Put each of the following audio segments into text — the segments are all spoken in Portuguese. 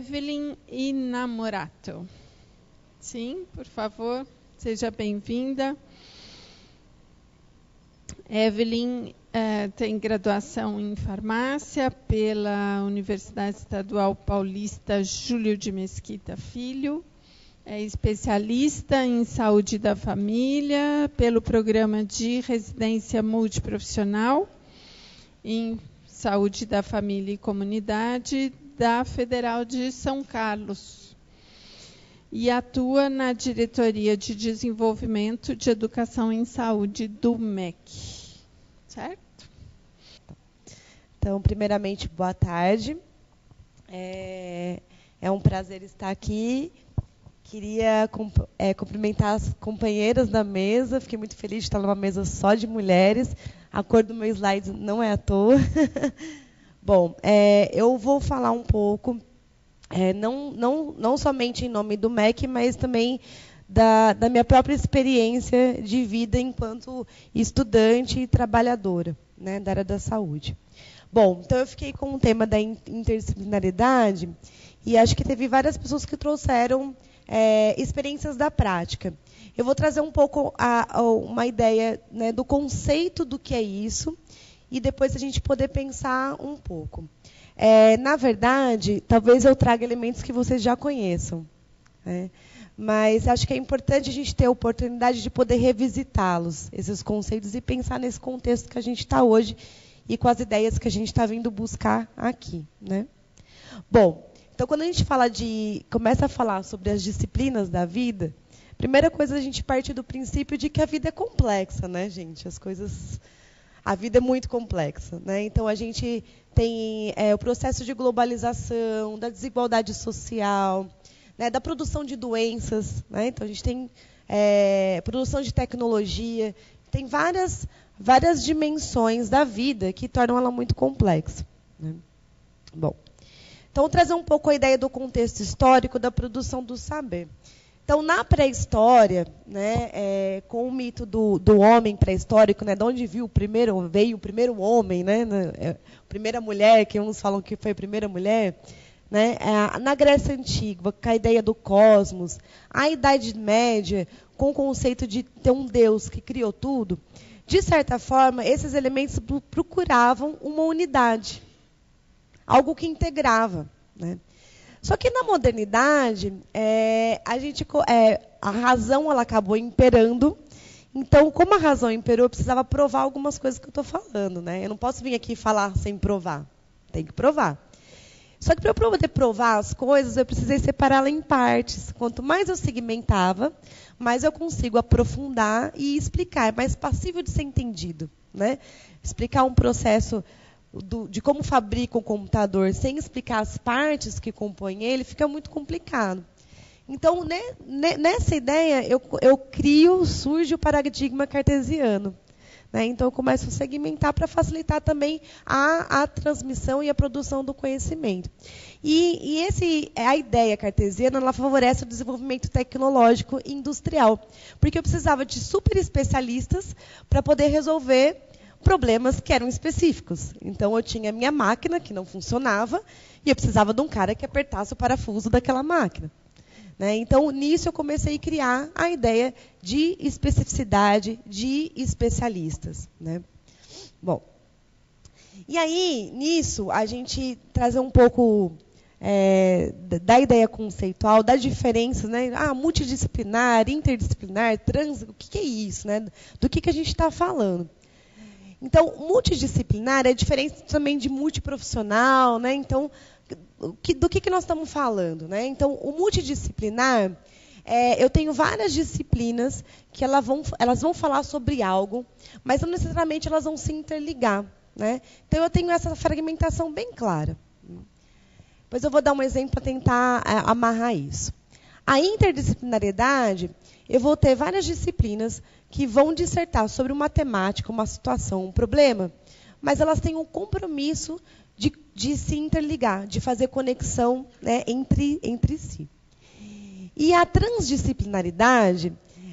Evelyn Inamorato. Sim, por favor, seja bem-vinda. Evelyn tem graduação em farmácia pela Universidade Estadual Paulista Júlio de Mesquita Filho. É especialista em saúde da família pelo programa de residência multiprofissional em saúde da família e comunidade da Federal de São Carlos. E atua na Diretoria de Desenvolvimento de Educação em Saúde do MEC. Certo? Então, primeiramente, boa tarde. É um prazer estar aqui. Queria cumprimentar as companheiras da mesa. Fiquei muito feliz de estar numa mesa só de mulheres. A cor do meu slide não é à toa. Bom, eu vou falar um pouco, não somente em nome do MEC, mas também da minha própria experiência de vida enquanto estudante e trabalhadora, né, da área da saúde. Bom, então eu fiquei com o tema da interdisciplinaridade e acho que teve várias pessoas que trouxeram experiências da prática. Eu vou trazer um pouco uma ideia, né, do conceito do que é isso e depois a gente poder pensar um pouco. Na verdade, talvez eu traga elementos que vocês já conheçam, né? Mas acho que é importante a gente ter a oportunidade de poder revisitá-los, esses conceitos, e pensar nesse contexto que a gente está hoje e com as ideias que a gente está vindo buscar aqui, né? Bom, então quando a gente começa a falar sobre as disciplinas da vida, primeira coisa a gente parte do princípio de que a vida é complexa, né, gente? A vida é muito complexa, né? Então a gente tem o processo de globalização, da desigualdade social, né, da produção de doenças, né? Então a gente tem produção de tecnologia, tem várias dimensões da vida que tornam ela muito complexa, né? Bom, então vou trazer um pouco a ideia do contexto histórico da produção do saber. Então, na pré-história, né, com o mito do homem pré-histórico, né, de onde veio o primeiro homem, né, a primeira mulher, que uns falam que foi a primeira mulher, né, na Grécia Antiga, com a ideia do cosmos, a Idade Média, com o conceito de ter um Deus que criou tudo, de certa forma, esses elementos procuravam uma unidade, algo que integrava, né? Só que na modernidade, a razão ela acabou imperando. Então, como a razão imperou, eu precisava provar algumas coisas que eu estou falando, né? Eu não posso vir aqui falar sem provar. Tem que provar. Só que para eu poder provar as coisas, eu precisei separá-la em partes. Quanto mais eu segmentava, mais eu consigo aprofundar e explicar. É mais passível de ser entendido, né? Explicar um processo de como fabrica um computador sem explicar as partes que compõem ele, fica muito complicado. Então, nessa ideia, surge o paradigma cartesiano, né? Então, eu começo a segmentar para facilitar também a transmissão e a produção do conhecimento. E a ideia cartesiana, ela favorece o desenvolvimento tecnológico e industrial, porque eu precisava de super especialistas para poder resolver problemas que eram específicos. Então, eu tinha a minha máquina, que não funcionava, e eu precisava de um cara que apertasse o parafuso daquela máquina, né? Então, nisso, eu comecei a criar a ideia de especificidade, de especialistas, né? Bom, e aí, nisso, a gente trazer um pouco da ideia conceitual, das diferenças, né? Multidisciplinar, interdisciplinar, o que é isso, né? Do que a gente está falando. Então, multidisciplinar é diferente também de multiprofissional, né? Então, do que nós estamos falando, né? Então, o multidisciplinar, eu tenho várias disciplinas que elas vão falar sobre algo, mas não necessariamente elas vão se interligar, né? Então, eu tenho essa fragmentação bem clara. Depois eu vou dar um exemplo para tentar amarrar isso. A interdisciplinariedade, eu vou ter várias disciplinas que vão dissertar sobre uma temática, uma situação, um problema, mas elas têm um compromisso de se interligar, de fazer conexão, né, entre si. E a transdisciplinaridade,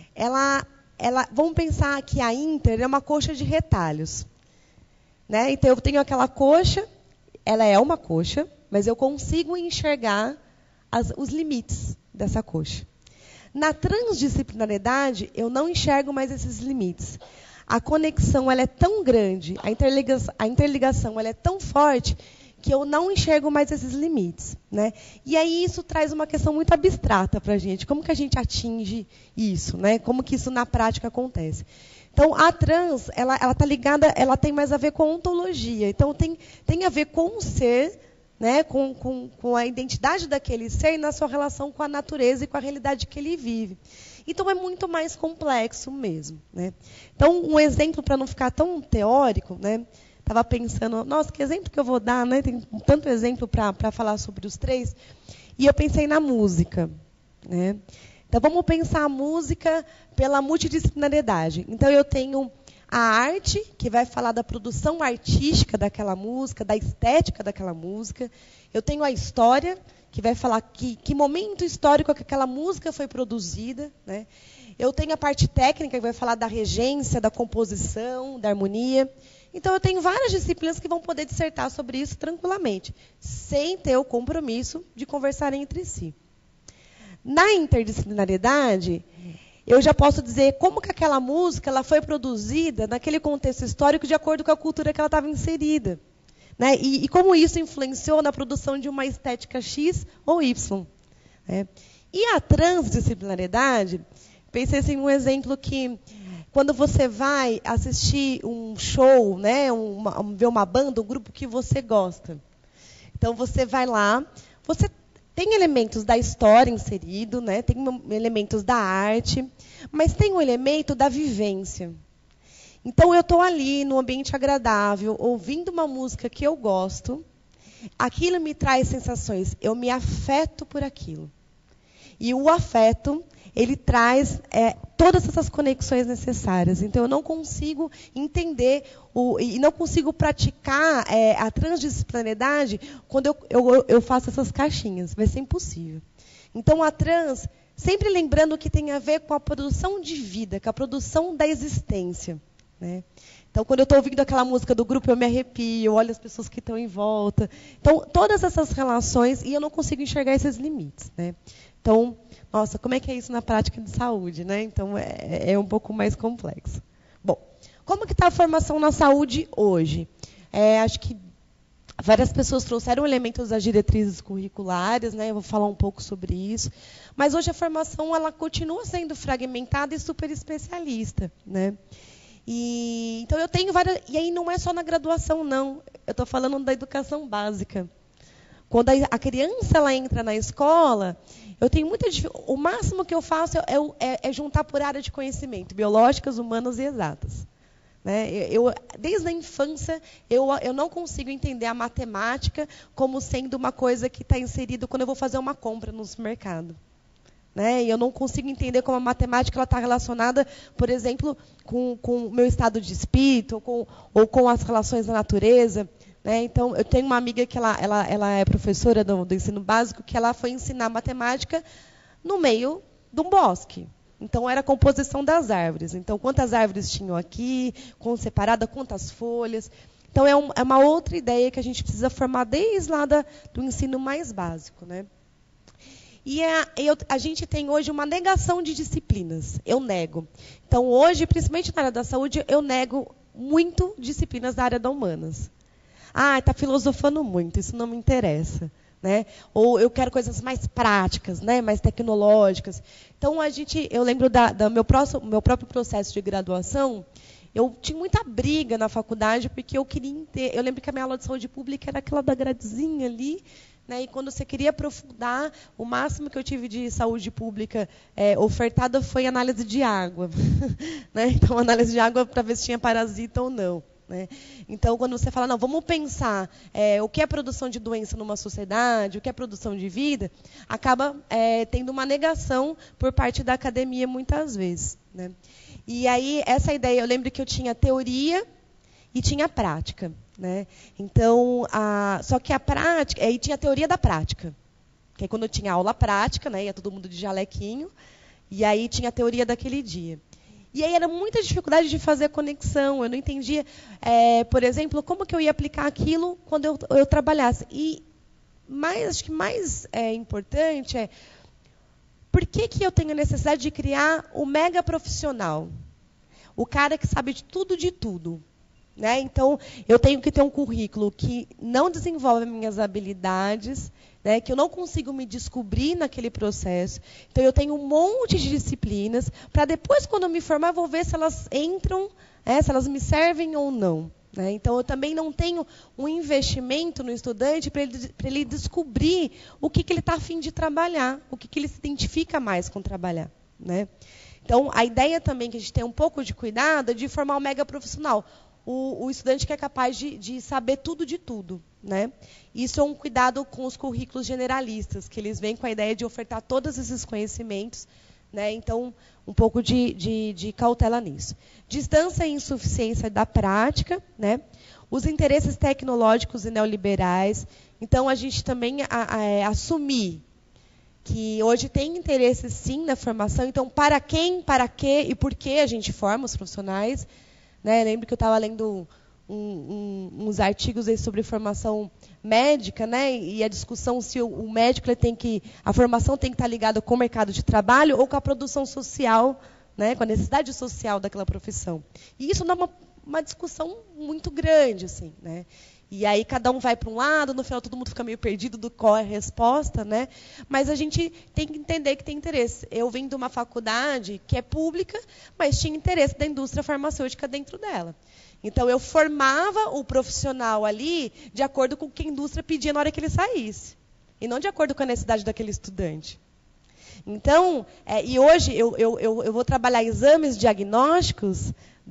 vamos pensar que a inter é uma coxa de retalhos, né? Então, eu tenho aquela coxa, ela é uma coxa, mas eu consigo enxergar os limites dessa coxa. Na transdisciplinariedade, eu não enxergo mais esses limites. A conexão ela é tão grande, a interligação ela é tão forte, que eu não enxergo mais esses limites, né? E aí isso traz uma questão muito abstrata para a gente. Como que a gente atinge isso, né? Como que isso na prática acontece? Então, a trans, ela tá ligada, ela tem mais a ver com ontologia. Então, tem a ver com o ser, né? Com a identidade daquele ser na sua relação com a natureza e com a realidade que ele vive. Então, é muito mais complexo mesmo, né? Então, um exemplo para não ficar tão teórico, né? Estava pensando, nossa, que exemplo que eu vou dar, né? Tem tanto exemplo para falar sobre os três. E eu pensei na música, né? Então, vamos pensar a música pela multidisciplinariedade. Então, eu tenho a arte, que vai falar da produção artística daquela música, da estética daquela música. Eu tenho a história, que vai falar que momento histórico que aquela música foi produzida, né? Eu tenho a parte técnica, que vai falar da regência, da composição, da harmonia. Então, eu tenho várias disciplinas que vão poder dissertar sobre isso tranquilamente, sem ter o compromisso de conversarem entre si. Na interdisciplinariedade, eu já posso dizer como que aquela música ela foi produzida naquele contexto histórico de acordo com a cultura que ela estava inserida, né? E como isso influenciou na produção de uma estética X ou Y. Né? E a transdisciplinariedade, pensei assim, um exemplo que, quando você vai assistir um show, né, ver uma banda, um grupo que você gosta. Então, você vai lá, você tem elementos da história inserido, né, tem elementos da arte, mas tem um elemento da vivência. Então, eu estou ali, num ambiente agradável, ouvindo uma música que eu gosto, aquilo me traz sensações, eu me afeto por aquilo. E o afeto, ele traz todas essas conexões necessárias. Então, eu não consigo entender e não consigo praticar a transdisciplinariedade quando eu faço essas caixinhas. Vai ser impossível. Então, a trans, sempre lembrando que tem a ver com a produção de vida, com a produção da existência. Né? Então, quando eu estou ouvindo aquela música do grupo, eu me arrepio, eu olho as pessoas que estão em volta. Então, todas essas relações, e eu não consigo enxergar esses limites. Né? Então, nossa, como é que é isso na prática de saúde, né? Então, é um pouco mais complexo. Bom, como que está a formação na saúde hoje? Acho que várias pessoas trouxeram elementos das diretrizes curriculares, né? Eu vou falar um pouco sobre isso. Mas hoje a formação ela continua sendo fragmentada e super especialista, né? Então, eu tenho várias... E aí não é só na graduação, não. Eu estou falando da educação básica. Quando a criança ela entra na escola, eu tenho muita dificuldade. O máximo que eu faço é juntar por área de conhecimento, biológicas, humanas e exatas. Né? Desde a infância, eu não consigo entender a matemática como sendo uma coisa que está inserida quando eu vou fazer uma compra no supermercado. Né? E eu não consigo entender como a matemática está relacionada, por exemplo, com o meu estado de espírito, ou com as relações da natureza. Né? Então, eu tenho uma amiga que ela é professora do ensino básico, que ela foi ensinar matemática no meio de um bosque. Então, era a composição das árvores. Então, quantas árvores tinham aqui, separada, quantas folhas. Então, é uma outra ideia que a gente precisa formar desde lá do ensino mais básico. Né? E a gente tem hoje uma negação de disciplinas. Eu nego. Então, hoje, principalmente na área da saúde, eu nego muito disciplinas da área da humanas. Está filosofando muito, isso não me interessa. Né? Ou eu quero coisas mais práticas, né? Mais tecnológicas. Então, eu lembro do meu próprio processo de graduação, eu tinha muita briga na faculdade, porque eu lembro que a minha aula de saúde pública era aquela da gradezinha ali, né? E quando você queria aprofundar, o máximo que eu tive de saúde pública ofertada foi análise de água. Né? Então, análise de água para ver se tinha parasita ou não. Né? Então, quando você fala, não, vamos pensar o que é produção de doença numa sociedade, o que é produção de vida, acaba tendo uma negação por parte da academia muitas vezes. Né? E aí, essa ideia, eu lembro que eu tinha teoria e tinha prática. Né? Então, só que a prática, aí tinha a teoria da prática, que é quando eu tinha aula prática, né, ia todo mundo de jalequinho, e aí tinha a teoria daquele dia. E aí era muita dificuldade de fazer a conexão. Eu não entendia, por exemplo, como que eu ia aplicar aquilo quando eu trabalhasse. E acho que mais importante é por que eu tenho a necessidade de criar o mega profissional? O cara que sabe de tudo. Né? Então, eu tenho que ter um currículo que não desenvolve minhas habilidades, né? Que eu não consigo me descobrir naquele processo. Então, eu tenho um monte de disciplinas, para depois, quando eu me formar, eu vou ver se elas entram, se elas me servem ou não. Né? Então, eu também não tenho um investimento no estudante para ele descobrir o que ele está a fim de trabalhar, o que ele se identifica mais com trabalhar. Né? Então, a ideia também que a gente tem um pouco de cuidado é de formar um mega profissional. O estudante que é capaz de saber tudo de tudo. Né? Isso é um cuidado com os currículos generalistas, que eles vêm com a ideia de ofertar todos esses conhecimentos. Né? Então, um pouco de cautela nisso. Distância e insuficiência da prática, né? Os interesses tecnológicos e neoliberais. Então, a gente também assumir que hoje tem interesse, sim, na formação. Então, para quem, para quê e por que a gente forma os profissionais. Né? Lembro que eu estava lendo uns artigos aí sobre formação médica, né? E a discussão se o médico a formação tem que estar ligada com o mercado de trabalho ou com a produção social, né? Com a necessidade social daquela profissão. E isso dá uma discussão muito grande, assim, né? E aí cada um vai para um lado, no final todo mundo fica meio perdido do qual é a resposta, né? Mas a gente tem que entender que tem interesse. Eu vim de uma faculdade que é pública, mas tinha interesse da indústria farmacêutica dentro dela. Então, eu formava o profissional ali de acordo com o que a indústria pedia na hora que ele saísse. E não de acordo com a necessidade daquele estudante. Então, e hoje eu vou trabalhar exames diagnósticos,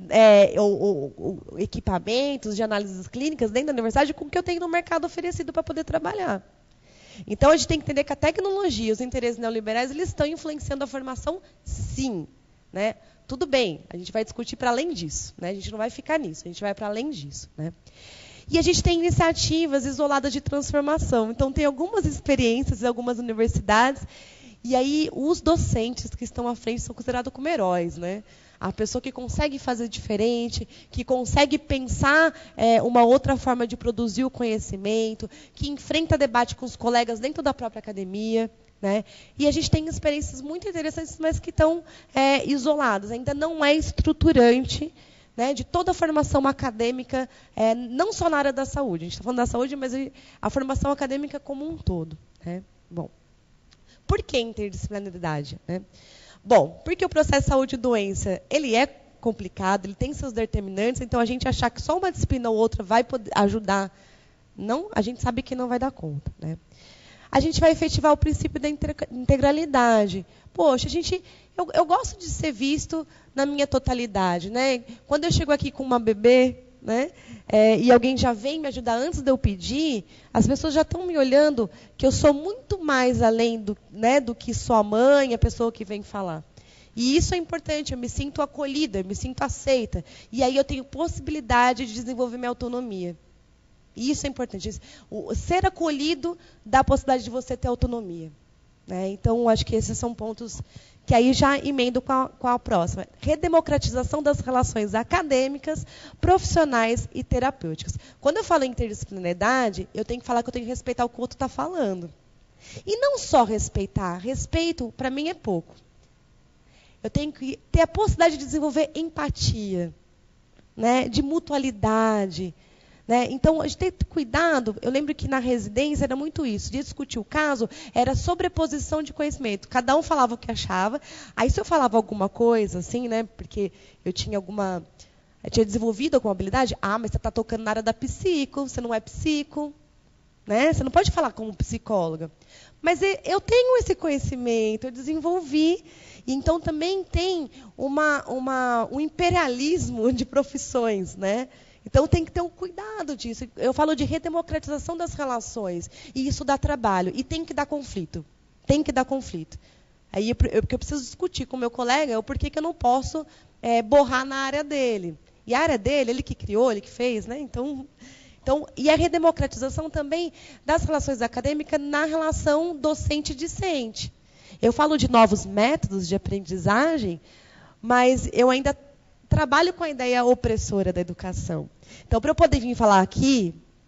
equipamentos de análises clínicas dentro da universidade com o que eu tenho no mercado oferecido para poder trabalhar. Então, a gente tem que entender que a tecnologia, os interesses neoliberais, eles estão influenciando a formação, sim. Né? Tudo bem, a gente vai discutir para além disso. Né? A gente não vai ficar nisso, a gente vai para além disso. Né? E a gente tem iniciativas isoladas de transformação. Então, tem algumas experiências em algumas universidades, e aí os docentes que estão à frente são considerados como heróis. Né? A pessoa que consegue fazer diferente, que consegue pensar uma outra forma de produzir o conhecimento, que enfrenta debate com os colegas dentro da própria academia. Né? E a gente tem experiências muito interessantes, mas que estão isoladas. Ainda não é estruturante, né, de toda a formação acadêmica, não só na área da saúde. A gente está falando da saúde, mas a formação acadêmica como um todo. Né? Bom, por que interdisciplinaridade? Né? Bom, porque o processo de saúde e doença ele é complicado, ele tem seus determinantes, então a gente achar que só uma disciplina ou outra vai poder ajudar, não, a gente sabe que não vai dar conta. Né? A gente vai efetivar o princípio da integralidade. Poxa, eu gosto de ser visto na minha totalidade. Né? Quando eu chego aqui com uma bebê, né, e alguém já vem me ajudar antes de eu pedir, as pessoas já estão me olhando que eu sou muito mais além do que só a mãe, a pessoa que vem falar. E isso é importante, eu me sinto acolhida, eu me sinto aceita. E aí eu tenho possibilidade de desenvolver minha autonomia. E isso é importante. O ser acolhido dá a possibilidade de você ter autonomia. Né? Então, acho que esses são pontos que aí já emendo com a próxima. Redemocratização das relações acadêmicas, profissionais e terapêuticas. Quando eu falo em interdisciplinaridade, eu tenho que falar que eu tenho que respeitar o que o outro está falando. E não só respeitar. Respeito, para mim, é pouco. Eu tenho que ter a possibilidade de desenvolver empatia, né? De mutualidade. Né? Então, a gente tem que ter cuidado. Eu lembro que na residência era muito isso. De discutir o caso, era sobreposição de conhecimento. Cada um falava o que achava. Aí, se eu falava alguma coisa, assim, né, porque eu tinha desenvolvido alguma habilidade, mas você está tocando na área da psico, você não é psico. Né? Você não pode falar como psicóloga. Mas eu tenho esse conhecimento, eu desenvolvi. E então, também tem um imperialismo de profissões, né? Então, tem que ter um cuidado disso. Eu falo de redemocratização das relações. E isso dá trabalho. E tem que dar conflito. Tem que dar conflito. Aí, porque eu preciso discutir com o meu colega o porquê que eu não posso borrar na área dele. E a área dele, ele que criou, ele que fez. Né? Então, e a redemocratização também das relações acadêmicas na relação docente-discente. Eu falo de novos métodos de aprendizagem, mas eu ainda trabalho com a ideia opressora da educação. Então, para eu poder vir falar aqui,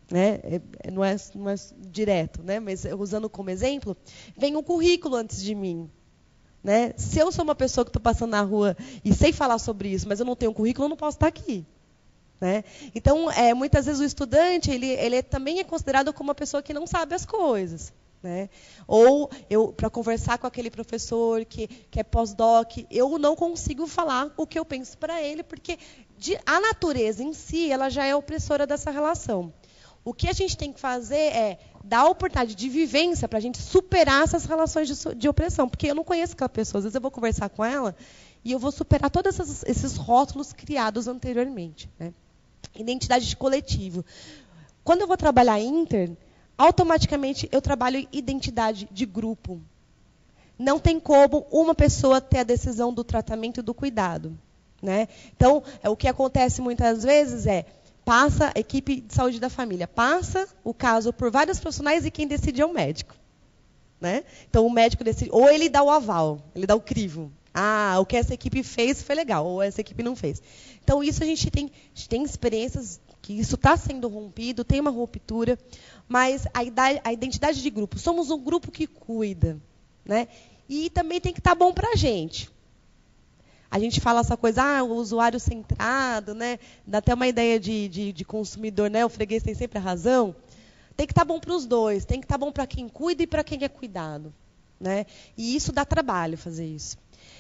né? Não é direto, né? Mas usando como exemplo, vem um currículo antes de mim. Né? Se eu sou uma pessoa que estou passando na rua e sei falar sobre isso, mas eu não tenho um currículo, eu não posso estar aqui. Né? Então, muitas vezes o estudante ele também é considerado como uma pessoa que não sabe as coisas. Né? Ou para conversar com aquele professor que é pós-doc, eu não consigo falar o que eu penso para ele, porque a natureza em si ela já é opressora dessa relação. O que a gente tem que fazer é dar a oportunidade de vivência para a gente superar essas relações de opressão. Porque eu não conheço aquela pessoa. Às vezes eu vou conversar com ela e eu vou superar todos esses rótulos criados anteriormente. Né? Identidade de coletivo. Quando eu vou trabalhar inter, automaticamente eu trabalho identidade de grupo. Não tem como uma pessoa ter a decisão do tratamento e do cuidado. Né? Então, o que acontece muitas vezes passa a equipe de saúde da família, passa o caso por vários profissionais e quem decide é o médico. Né? Então, o médico decide, ou ele dá o aval, ele dá o crivo. O que essa equipe fez foi legal, ou essa equipe não fez. Então, isso a gente tem experiências que isso está sendo rompido, tem uma ruptura, mas a identidade de grupo, somos um grupo que cuida. Né? E também tem que estar bom para a gente. A gente fala essa coisa, o usuário centrado, né? Dá até uma ideia de consumidor, né? O freguês tem sempre a razão. Tem que estar bom para os dois, tem que estar bom para quem cuida e para quem é cuidado. Né? E isso dá trabalho fazer isso.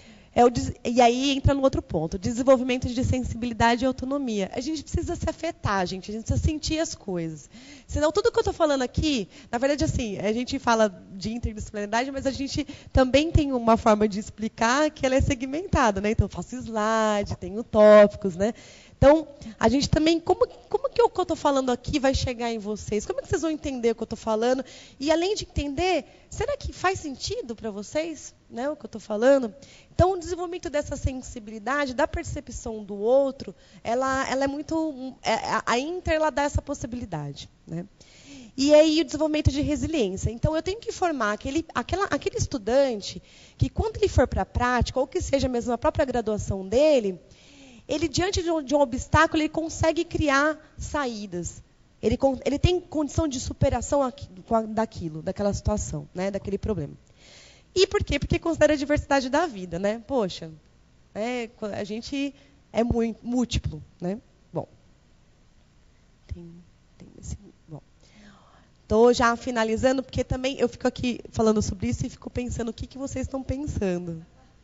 E aí entra no outro ponto, desenvolvimento de sensibilidade e autonomia. A gente precisa se afetar, a gente precisa sentir as coisas. Senão, tudo que eu estou falando aqui, na verdade, assim, a gente fala de interdisciplinaridade, mas a gente também tem uma forma de explicar que ela é segmentada. Né? Então, eu faço slide, tenho tópicos. Né? Então, a gente também, como que o que eu estou falando aqui vai chegar em vocês? Como é que vocês vão entender o que eu estou falando? E, além de entender, será que faz sentido para vocês, né, o que eu estou falando? Então, o desenvolvimento dessa sensibilidade, da percepção do outro, ela é muito... A Inter ela dá essa possibilidade. Né? E aí, o desenvolvimento de resiliência. Então, eu tenho que formar aquele estudante que, quando ele for para a prática, ou que seja mesmo a própria graduação dele, ele, diante de um obstáculo, ele consegue criar saídas. Ele tem condição de superação daquela situação, né, daquele problema. E por quê? Porque considera a diversidade da vida. Né? Poxa, a gente é muito múltiplo. Né? Bom, estou já finalizando, porque também eu fico aqui falando sobre isso e fico pensando o que vocês estão pensando.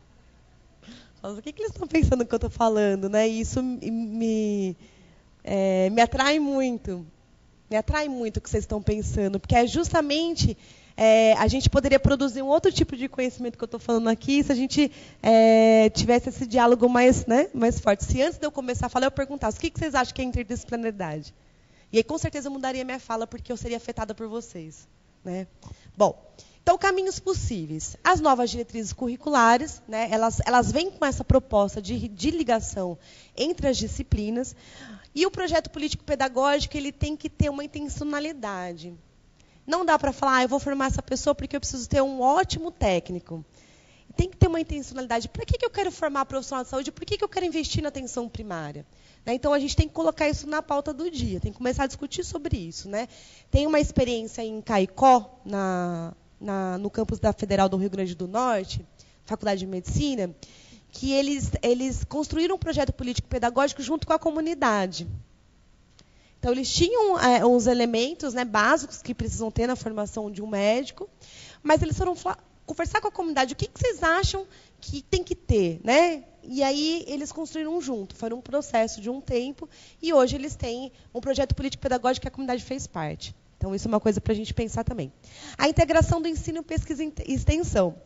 O que eles estão pensando no que eu estou falando? Né? E isso me atrai muito. Me atrai muito o que vocês estão pensando, porque é justamente a gente poderia produzir um outro tipo de conhecimento que eu estou falando aqui se a gente tivesse esse diálogo mais forte. Se antes de eu começar a falar, eu perguntasse o que vocês acham que é interdisciplinaridade? E aí, com certeza, eu mudaria minha fala, porque eu seria afetada por vocês. Né? Bom, então, caminhos possíveis. As novas diretrizes curriculares, né, elas vêm com essa proposta de ligação entre as disciplinas. E o projeto político-pedagógico ele tem que ter uma intencionalidade. Não dá para falar, eu vou formar essa pessoa porque eu preciso ter um ótimo técnico. Tem que ter uma intencionalidade. Para que eu quero formar profissional de saúde? Por que eu quero investir na atenção primária? Né? Então, a gente tem que colocar isso na pauta do dia. Tem que começar a discutir sobre isso. Né? Tem uma experiência em Caicó, no campus da Federal do Rio Grande do Norte, Faculdade de Medicina, que eles construíram um projeto político-pedagógico junto com a comunidade. Então, eles tinham os elementos, né, básicos que precisam ter na formação de um médico, mas eles foram conversar com a comunidade, o que vocês acham que tem que ter, né? E aí eles construíram junto, foi um processo de um tempo, e hoje eles têm um projeto político-pedagógico que a comunidade fez parte. Então, isso é uma coisa para a gente pensar também. A integração do ensino, pesquisa e extensão.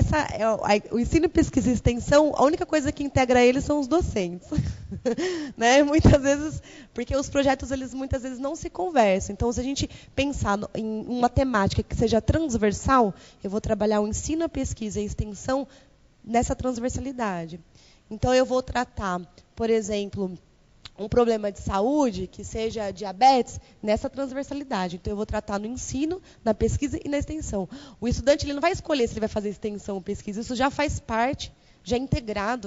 O ensino, pesquisa e extensão, a única coisa que integra eles são os docentes. Né? Muitas vezes, porque os projetos, eles muitas vezes não se conversam. Então, se a gente pensar em uma temática que seja transversal, eu vou trabalhar o ensino, a pesquisa e a extensão nessa transversalidade. Então, eu vou tratar, por exemplo, um problema de saúde, que seja diabetes, nessa transversalidade. Então, eu vou tratar no ensino, na pesquisa e na extensão. O estudante ele não vai escolher se ele vai fazer extensão ou pesquisa, isso já faz parte, já é integrado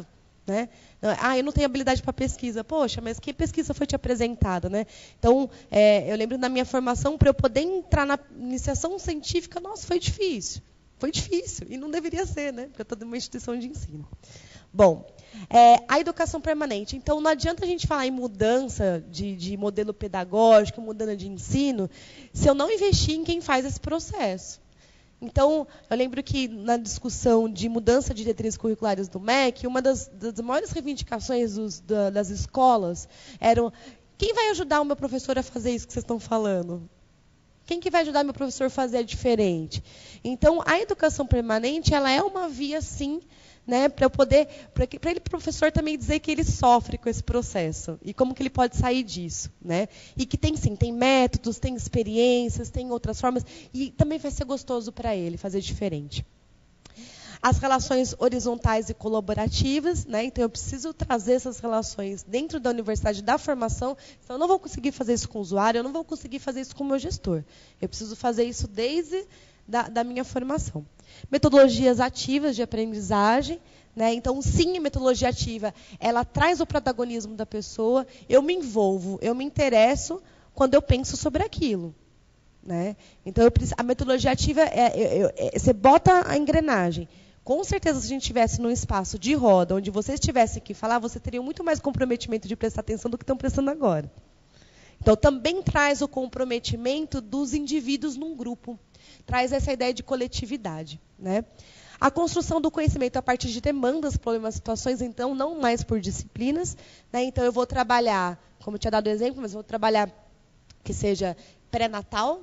Né? Eu não tenho habilidade para pesquisa. Poxa, mas que pesquisa foi te apresentada? Né? Então, eu lembro na minha formação, para eu poder entrar na iniciação científica, nossa, foi difícil. Foi difícil, e não deveria ser, né? Porque eu estou numa instituição de ensino. Bom, a educação permanente. Então, não adianta a gente falar em mudança de modelo pedagógico, mudança de ensino, se eu não investir em quem faz esse processo. Então, eu lembro que na discussão de mudança de diretrizes curriculares do MEC, uma das maiores reivindicações das escolas eram: quem vai ajudar o meu professor a fazer isso que vocês estão falando? Quem que vai ajudar meu professor a fazer diferente? Então, a educação permanente, ela é uma via, sim, né, para ele, professor, também dizer que ele sofre com esse processo e como que ele pode sair disso, né? E que tem métodos, tem experiências, tem outras formas, e também vai ser gostoso para ele fazer diferente. As relações horizontais e colaborativas, né? Então eu preciso trazer essas relações dentro da universidade, da formação. Então eu não vou conseguir fazer isso com o usuário, eu não vou conseguir fazer isso com o meu gestor. Eu preciso fazer isso desde da minha formação. Metodologias ativas de aprendizagem, né? Então, sim, a metodologia ativa, ela traz o protagonismo da pessoa, eu me envolvo, eu me interesso quando eu penso sobre aquilo. Né? Então, a metodologia ativa, você bota a engrenagem. Com certeza, se a gente estivesse num espaço de roda, onde vocês tivessem que falar, você teria muito mais comprometimento de prestar atenção do que estão prestando agora. Então, também traz o comprometimento dos indivíduos num grupo. Traz essa ideia de coletividade. Né? A construção do conhecimento a partir de demandas, problemas, situações, então, não mais por disciplinas. Né? Então, eu vou trabalhar, como eu tinha dado o exemplo, mas vou trabalhar que seja pré-natal,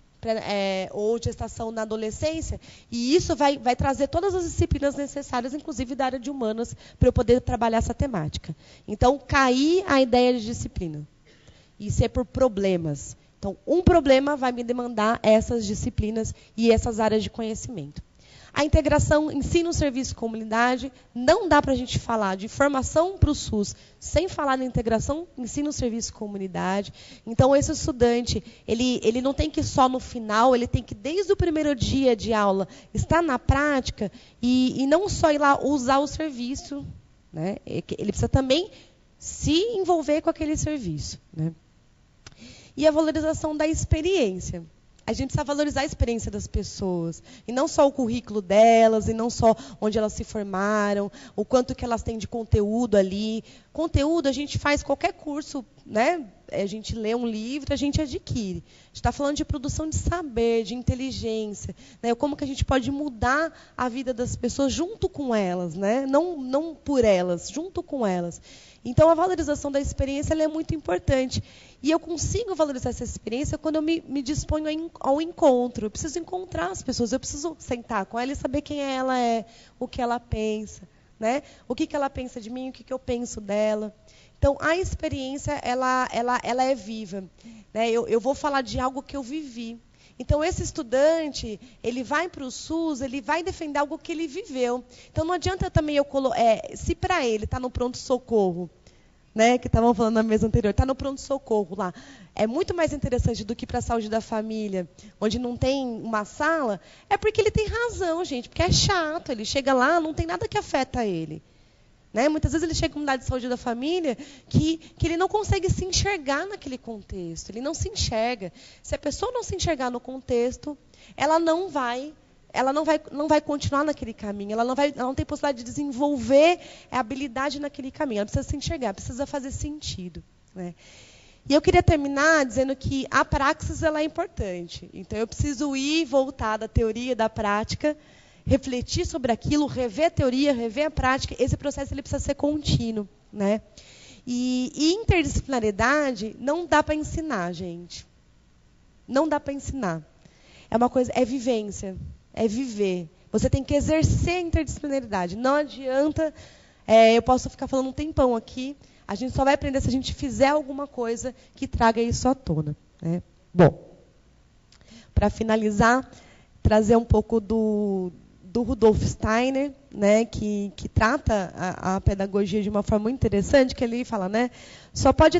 ou gestação na adolescência, e isso vai trazer todas as disciplinas necessárias, inclusive da área de humanas, para eu poder trabalhar essa temática. Então, cair a ideia de disciplina. E ser por problemas. Então, um problema vai me demandar essas disciplinas e essas áreas de conhecimento. A integração ensino, serviço, comunidade, não dá para a gente falar de formação para o SUS sem falar na integração ensino, serviço, comunidade. Então, esse estudante, ele não tem que ir só no final, ele tem que, desde o primeiro dia de aula, estar na prática e não só ir lá usar o serviço. Né? Ele precisa também se envolver com aquele serviço. Né? E a valorização da experiência. A gente precisa valorizar a experiência das pessoas. E não só o currículo delas, e não só onde elas se formaram, o quanto que elas têm de conteúdo ali. Conteúdo, a gente faz qualquer curso, né? A gente lê um livro, a gente adquire. A gente está falando de produção de saber, de inteligência. Né? Como que a gente pode mudar a vida das pessoas junto com elas, né? Não por elas, junto com elas. Então, a valorização da experiência ela é muito importante. E eu consigo valorizar essa experiência quando eu me disponho ao encontro. Eu preciso encontrar as pessoas, eu preciso sentar com ela e saber quem ela é, o que ela pensa, né? O que ela pensa de mim, o que eu penso dela. Então, a experiência ela é viva. Né? Eu vou falar de algo que eu vivi. Então, esse estudante, ele vai para o SUS, ele vai defender algo que ele viveu. Então, não adianta também se para ele está no pronto-socorro, né, que estavam falando na mesa anterior, está no pronto-socorro lá, é muito mais interessante do que para a saúde da família, onde não tem uma sala, é porque ele tem razão, gente, porque é chato, ele chega lá, não tem nada que afeta ele. Né? Muitas vezes ele chega em comunidade de saúde da família que ele não consegue se enxergar naquele contexto. Ele não se enxerga. Se a pessoa não se enxergar no contexto, ela não vai continuar naquele caminho. Ela não tem possibilidade de desenvolver a habilidade naquele caminho. Ela precisa se enxergar, precisa fazer sentido. Né? E eu queria terminar dizendo que a praxis ela é importante. Então, eu preciso ir e voltar da teoria da prática, refletir sobre aquilo, rever a teoria, rever a prática. Esse processo ele precisa ser contínuo. Né? E interdisciplinaridade não dá para ensinar, gente. Não dá para ensinar. É uma coisa, é vivência, é viver. Você tem que exercer a interdisciplinaridade. Não adianta, eu posso ficar falando um tempão aqui, a gente só vai aprender se a gente fizer alguma coisa que traga isso à tona. Né? Bom, para finalizar, trazer um pouco do Rudolf Steiner, né, que trata a pedagogia de uma forma muito interessante, que ele fala, né, só pode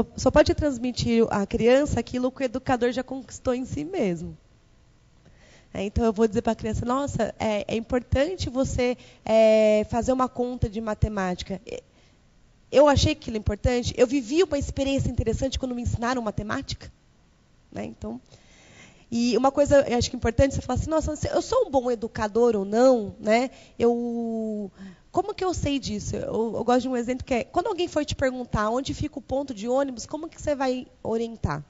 transmitir à criança aquilo que o educador já conquistou em si mesmo. Então, eu vou dizer para a criança, nossa, é importante você fazer uma conta de matemática. Eu achei aquilo importante. Eu vivi uma experiência interessante quando me ensinaram matemática. Né? Então, e uma coisa, eu acho que importante, você falar assim, nossa, eu sou um bom educador ou não? Né? Como que eu sei disso? Eu gosto de um exemplo que é, quando alguém for te perguntar onde fica o ponto de ônibus, como que você vai orientar?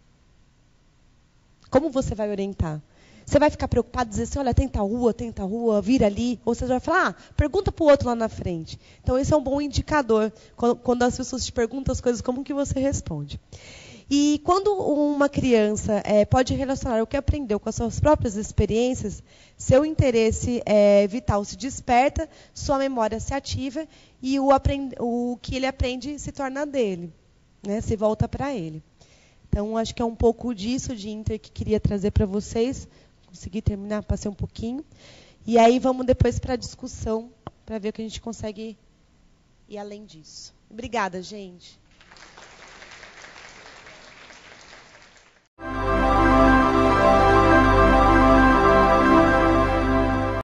Como você vai orientar? Você vai ficar preocupado, dizer assim, olha, tem tal rua, vira ali. Ou você vai falar, pergunta para o outro lá na frente. Então, esse é um bom indicador. Quando as pessoas te perguntam as coisas, como que você responde? E quando uma criança pode relacionar o que aprendeu com as suas próprias experiências, seu interesse vital se desperta, sua memória se ativa e o que ele aprende se torna dele, né? Se volta para ele. Então, acho que é um pouco disso de Inter que queria trazer para vocês. Consegui terminar, passei um pouquinho. E aí vamos depois para a discussão, para ver o que a gente consegue ir além disso. Obrigada, gente.